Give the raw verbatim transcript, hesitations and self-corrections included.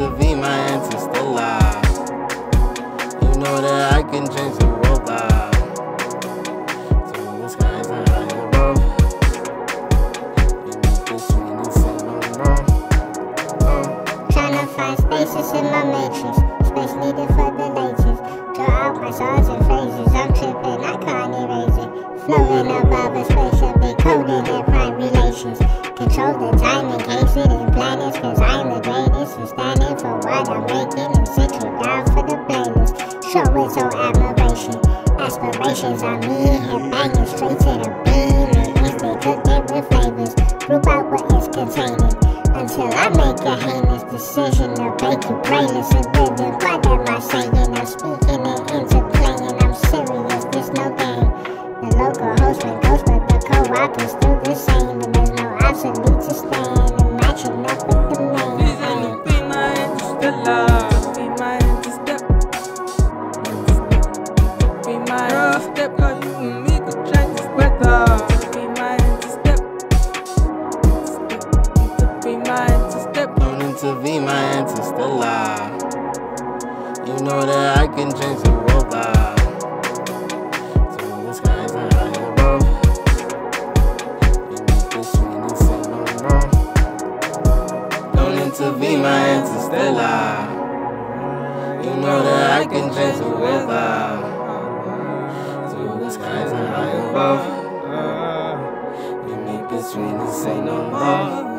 intervene my Interstella. You know that I can change the world out. So the skies are high above. You make this sweet and say no more. Oh. Tryna find spaces in my matrix, space needed for the latest. Draw out my stars and phases, I'm tripping, I can't erase it. Floating above a spaceship, decoded in prime relations. Control the time and case it in planets, cause I'm the greatest. And standing for what I'm making and sit you down for the playlist. Show it so admiration, aspirations on me, and banging straight to the beam. And if they cook it with flavors, group out what it's containing. Until I make a heinous decision to break you brainless and living. What am I saying? I'm speaking and interplaying. I'm serious, there's no game. The local host went ghost, but the co-op is still the same. And there's no absolute to stand and matching up with the main. Please only be my Interstella. Be my Interstep. Be my Interstep, cause you and me could change this weather. Be my Interstep. Be my Interstep. Don't intervene my Interstella. You know that I can change the world out. So the skies are high above. You make this sweet and say no more. Don't intervene my Interstella. You know that I can change the world out. So the skies are high above. You make this sweet and say no more.